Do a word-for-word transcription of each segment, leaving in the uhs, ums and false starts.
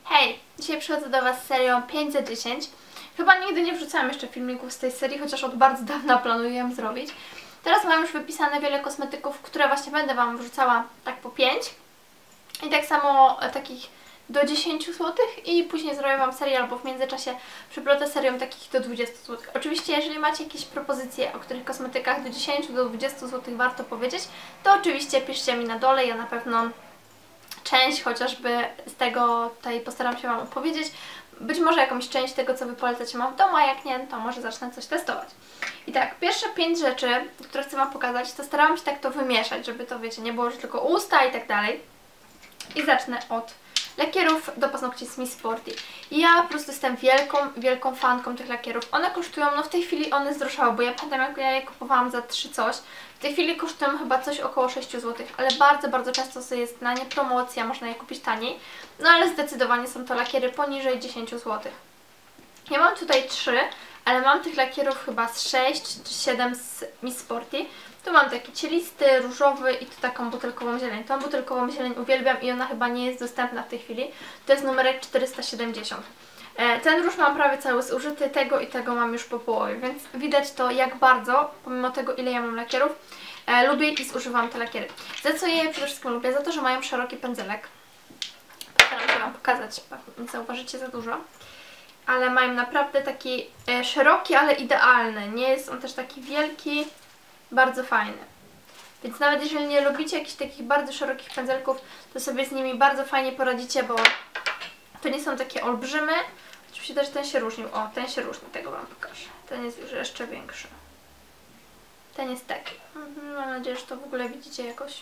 Hej! Dzisiaj przychodzę do Was z serią pięć za dziesięć. Chyba nigdy nie wrzucałam jeszcze filmików z tej serii, chociaż od bardzo dawna planuję ją zrobić. Teraz mam już wypisane wiele kosmetyków, które właśnie będę Wam wrzucała tak po pięć. I tak samo takich do dziesięciu złotych i później zrobię Wam serię albo w międzyczasie przyplotę serią takich do dwudziestu złotych. Oczywiście jeżeli macie jakieś propozycje, o których kosmetykach do dziesięciu do dwudziestu złotych warto powiedzieć, to oczywiście piszcie mi na dole, ja na pewno część chociażby z tego tutaj postaram się Wam opowiedzieć. Być może jakąś część tego, co Wy polecacie mam w domu, a jak nie, to może zacznę coś testować. I tak, pierwsze pięć rzeczy, które chcę Wam pokazać, to starałam się tak to wymieszać, żeby to, wiecie, nie było, że tylko usta i tak dalej. I zacznę od lakierów do paznokci z Miss Sporty. Ja po prostu jestem wielką, wielką fanką tych lakierów. One kosztują, no w tej chwili one zdrożały, bo ja pamiętam, jak ja je kupowałam za trzy coś. W tej chwili kosztują chyba coś około sześć złotych, ale bardzo, bardzo często jest na nie promocja, można je kupić taniej. No ale zdecydowanie są to lakiery poniżej dziesięciu złotych. Ja mam tutaj trzy, ale mam tych lakierów chyba z sześć czy siedem z Miss Sporty. Tu mam taki cielisty, różowy i tu taką butelkową zieleń. Tą butelkową zieleń uwielbiam i ona chyba nie jest dostępna w tej chwili. To jest numerek czterysta siedemdziesiąt. Ten róż mam prawie cały zużyty, tego i tego mam już po połowie, więc widać to, jak bardzo, pomimo tego, ile ja mam lakierów, e, lubię i zużywam te lakiery. Za co je przede wszystkim lubię? Za to, że mają szeroki pędzelek. Postaram się Wam pokazać, nie zauważycie za dużo. Ale mają naprawdę taki e, szeroki, ale idealny. Nie jest on też taki wielki, bardzo fajny. Więc nawet jeżeli nie lubicie jakichś takich bardzo szerokich pędzelków, to sobie z nimi bardzo fajnie poradzicie, bo to nie są takie olbrzymy. Oczywiście też ten się różnił. O, ten się różni, tego Wam pokażę. Ten jest już jeszcze większy. Ten jest taki. Mam nadzieję, że to w ogóle widzicie jakoś.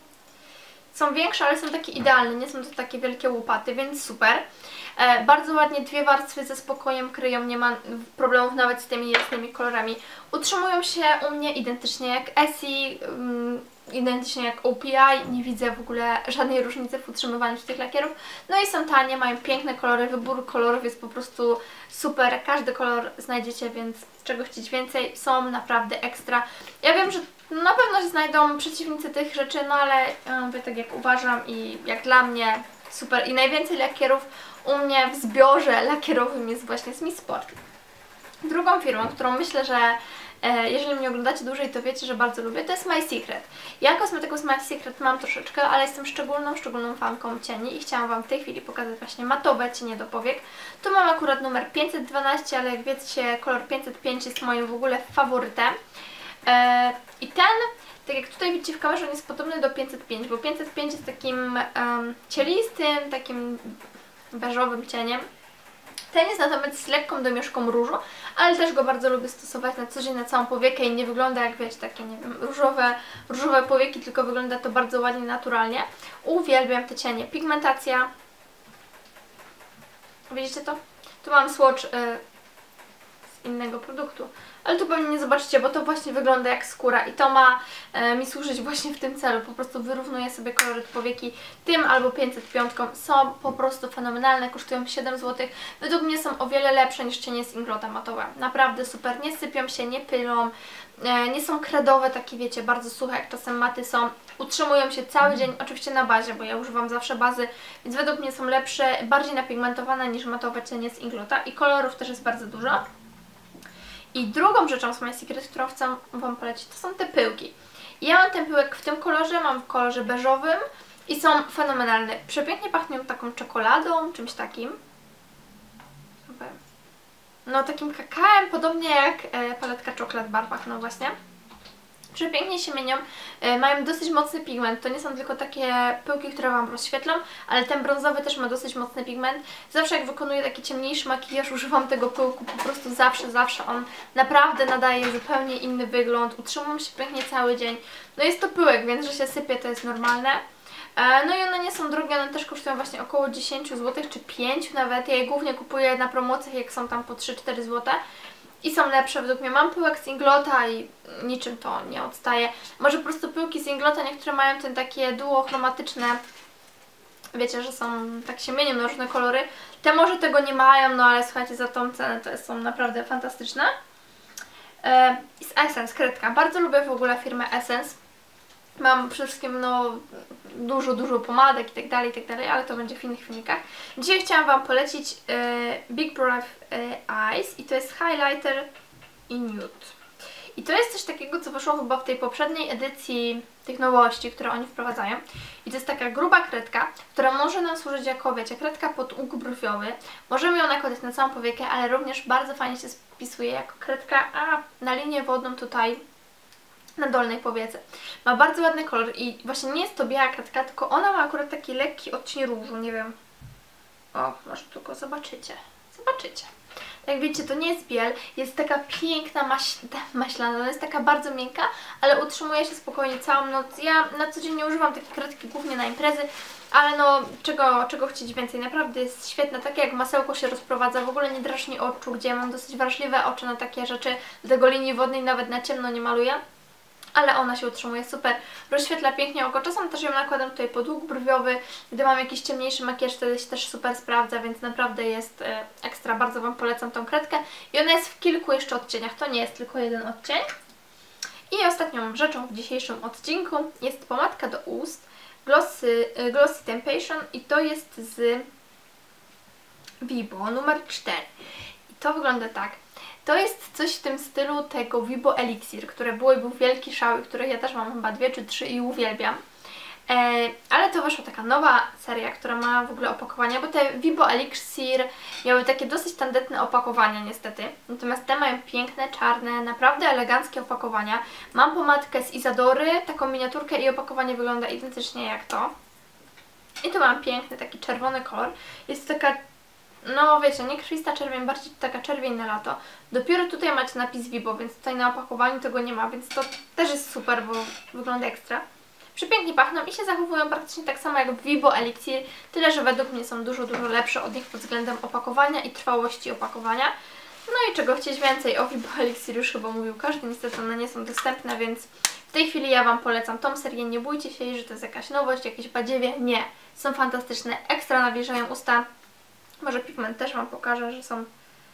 Są większe, ale są takie idealne, nie są to takie wielkie łopaty, więc super. E, bardzo ładnie dwie warstwy ze spokojem kryją, nie ma problemów nawet z tymi jasnymi kolorami. Utrzymują się u mnie identycznie jak Essie, um, identycznie jak O P I, nie widzę w ogóle żadnej różnicy w utrzymywaniu tych lakierów. No i są tanie, mają piękne kolory, wybór kolorów jest po prostu super, każdy kolor znajdziecie, więc czego chcieć więcej, są naprawdę ekstra. Ja wiem, że na pewno się znajdą przeciwnicy tych rzeczy, no ale ja mówię tak jak uważam i jak dla mnie super. I najwięcej lakierów u mnie w zbiorze lakierowym jest właśnie z Miss Sport. Drugą firmą, którą myślę, że e, jeżeli mnie oglądacie dłużej, to wiecie, że bardzo lubię, to jest My Secret. Ja kosmetyków z My Secret mam troszeczkę, ale jestem szczególną, szczególną fanką cieni i chciałam Wam w tej chwili pokazać właśnie matowe cienie do powiek. Tu mam akurat numer pięćset dwanaście, ale jak wiecie, kolor pięćset pięć jest moim w ogóle faworytem. E, I ten, tak jak tutaj widzicie w kamerze, on jest podobny do pięćset pięć, bo pięćset pięć jest takim um, cielistym, takim beżowym cieniem. Ten jest natomiast z lekką domieszką różu, ale też go bardzo lubię stosować na co dzień, na całą powiekę i nie wygląda jak, wiecie, takie, nie wiem, różowe, różowe powieki, tylko wygląda to bardzo ładnie, naturalnie. Uwielbiam te cienie. Pigmentacja. Widzicie to? Tu mam swatch y, z innego produktu, ale tu pewnie nie zobaczycie, bo to właśnie wygląda jak skóra i to ma e, mi służyć właśnie w tym celu. Po prostu wyrównuję sobie koloryt powieki tym albo pięćset pięć. Są po prostu fenomenalne, kosztują siedem złotych. Według mnie są o wiele lepsze niż cienie z Inglota matowe. Naprawdę super, nie sypią się, nie pylą, e, nie są kredowe, takie wiecie, bardzo suche jak czasem maty są. Utrzymują się cały dzień, oczywiście na bazie, bo ja używam zawsze bazy, więc według mnie są lepsze, bardziej napigmentowane niż matowe cienie z Inglota i kolorów też jest bardzo dużo. I drugą rzeczą z My Secret, którą chcę Wam polecić, to są te pyłki. Ja mam ten pyłek w tym kolorze, mam w kolorze beżowym i są fenomenalne. Przepięknie pachną taką czekoladą, czymś takim. No takim kakałem, podobnie jak e, paletka Chocolate Bar pachną właśnie. Przepięknie się mienią, e, mają dosyć mocny pigment, to nie są tylko takie pyłki, które Wam rozświetlą, ale ten brązowy też ma dosyć mocny pigment. Zawsze jak wykonuję taki ciemniejszy makijaż, używam tego pyłku, po prostu zawsze, zawsze on naprawdę nadaje zupełnie inny wygląd, utrzymują się pięknie cały dzień. No jest to pyłek, więc że się sypie, to jest normalne. E, no i one nie są drogie, one też kosztują właśnie około dziesięć złotych, czy pięć nawet. Ja je głównie kupuję na promocjach, jak są tam po trzy cztery złote. I są lepsze według mnie. Mam pyłek z Inglota i niczym to nie odstaje. Może po prostu pyłki z Inglota, niektóre mają ten takie duochromatyczne. Wiecie, że są, tak się mienią na różne kolory. Te może tego nie mają, no ale słuchajcie, za tą cenę to są naprawdę fantastyczne. Yy, I z Essence, kredka. Bardzo lubię w ogóle firmę Essence. Mam przede wszystkim, no, dużo, dużo pomadek i tak dalej, i tak dalej, ale to będzie w innych filmikach. Dzisiaj chciałam Wam polecić y, Big Brave y, Eyes i to jest highlighter i nude. I to jest coś takiego, co wyszło chyba w tej poprzedniej edycji tych nowości, które oni wprowadzają. I to jest taka gruba kredka, która może nam służyć jako, wiecie, kredka pod łuk brwiowy. Możemy ją nakładać na całą powiekę, ale również bardzo fajnie się spisuje jako kredka a na linię wodną tutaj na dolnej powiece. Ma bardzo ładny kolor i właśnie nie jest to biała kredka, tylko ona ma akurat taki lekki odcień różu, nie wiem. O, może tylko zobaczycie. Zobaczycie. Jak widzicie, to nie jest biel, jest taka piękna maś maślana, ona jest taka bardzo miękka, ale utrzymuje się spokojnie całą noc. Ja na co dzień nie używam takiej kredki głównie na imprezy, ale no czego, czego chcieć więcej, naprawdę jest świetna, takie jak masełko się rozprowadza, w ogóle nie drażni oczu, gdzie ja mam dosyć wrażliwe oczy na takie rzeczy, do tego linii wodnej nawet na ciemno nie maluję. Ale ona się utrzymuje super, rozświetla pięknie oko. Czasem też ją nakładam tutaj pod łuk brwiowy, gdy mam jakiś ciemniejszy makijaż, wtedy się też super sprawdza, więc naprawdę jest ekstra. Bardzo Wam polecam tą kredkę. I ona jest w kilku jeszcze odcieniach, to nie jest tylko jeden odcień. I ostatnią rzeczą w dzisiejszym odcinku jest pomadka do ust Glossy, Glossy Temptation i to jest z Vibo numer cztery. I to wygląda tak. To jest coś w tym stylu tego Vibo Elixir, które było i był wielki szał i które ja też mam chyba dwie czy trzy i uwielbiam. E, ale to wyszła taka nowa seria, która ma w ogóle opakowania, bo te Vibo Elixir miały takie dosyć tandetne opakowania niestety. Natomiast te mają piękne, czarne, naprawdę eleganckie opakowania. Mam pomadkę z Isadory, taką miniaturkę i opakowanie wygląda identycznie jak to. I tu mam piękny taki czerwony kolor. Jest to taka, no wiecie, nie krwista czerwień, bardziej taka czerwień na lato. Dopiero tutaj macie napis Vibo, więc tutaj na opakowaniu tego nie ma, więc to też jest super, bo wygląda ekstra. Przepięknie pachną i się zachowują praktycznie tak samo jak Vibo Elixir, tyle że według mnie są dużo, dużo lepsze od nich pod względem opakowania i trwałości opakowania. No i czego chcieć więcej, o Vibo Elixir już chyba mówił każdy, niestety one nie są dostępne, więc w tej chwili ja Wam polecam tą serię, nie bójcie się jej, że to jest jakaś nowość, jakieś badziewie, nie. Są fantastyczne, ekstra nawilżają usta. Może pigment też Wam pokażę, że są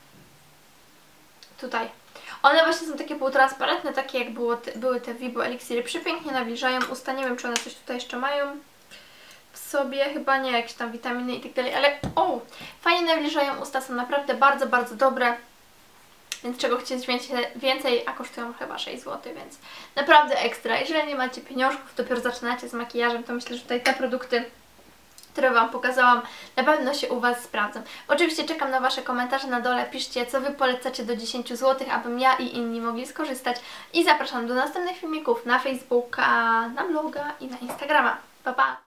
tutaj. One właśnie są takie półtransparentne, takie jak było te, były te Vibo Elixiry. Przepięknie nawilżają usta. Nie wiem, czy one coś tutaj jeszcze mają w sobie. Chyba nie, jakieś tam witaminy i tak dalej, ale o! Fajnie nawilżają usta, są naprawdę bardzo, bardzo dobre. Więc czego chcieć więcej, a kosztują chyba sześć złotych, więc naprawdę ekstra. Jeżeli nie macie pieniążków, dopiero zaczynacie z makijażem, to myślę, że tutaj te produkty, które Wam pokazałam, na pewno się u Was sprawdzą. Oczywiście czekam na Wasze komentarze na dole, piszcie, co Wy polecacie do dziesięciu złotych, abym ja i inni mogli skorzystać. I zapraszam do następnych filmików na Facebooka, na bloga i na Instagrama. Pa, pa!